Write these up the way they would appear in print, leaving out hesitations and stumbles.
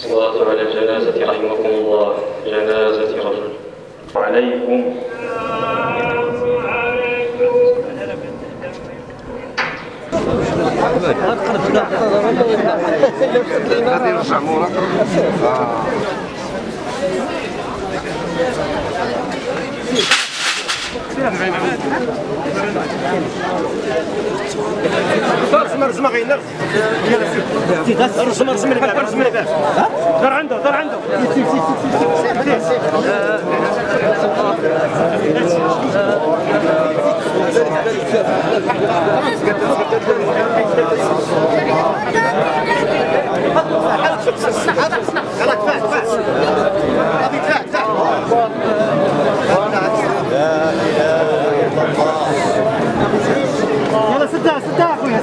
الصلاة على الجنازة رحمكم الله، جنازة رجل. وعليكم. رسم غير رسم الباب رسم الباب دار عنده يلا سدها اخويا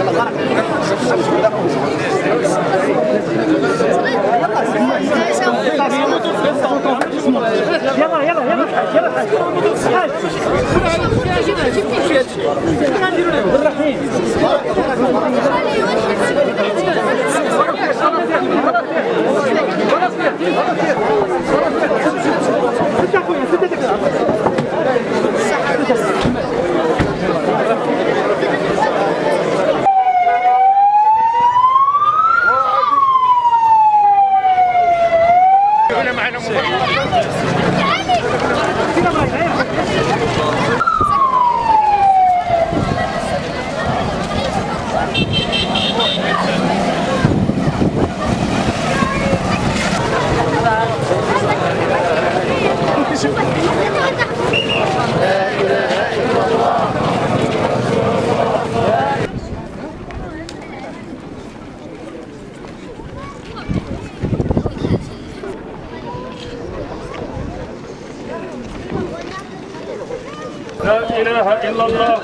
لا إله إلا الله.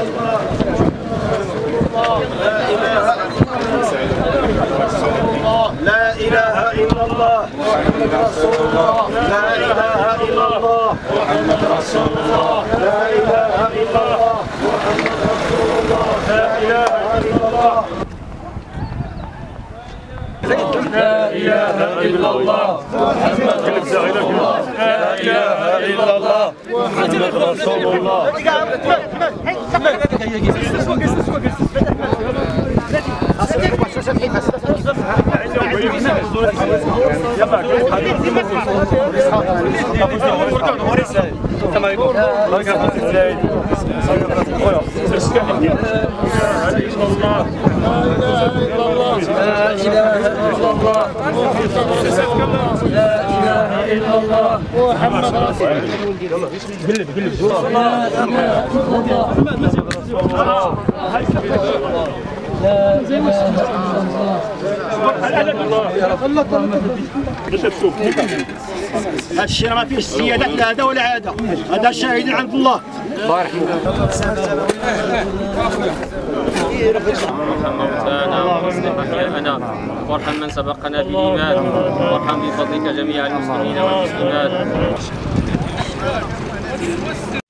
لا إله إلا الله محمد رسول الله. لا إله إلا الله محمد رسول الله. لا إله إلا الله محمد رسول الله. لا إله إلا الله. لا إله إلا الله محمد رسول الله. لا إله إلا الله محمد رسول الله. هذا الشيء ما فيه السيادة لا هذا ولا هذا، هذا الشاهد عند الله. الله يرحمه. وارحم موتانا واصلح احياءنا وارحم من سبقنا بالايمان وارحم بفضلك جميع المسلمين والمسلمات.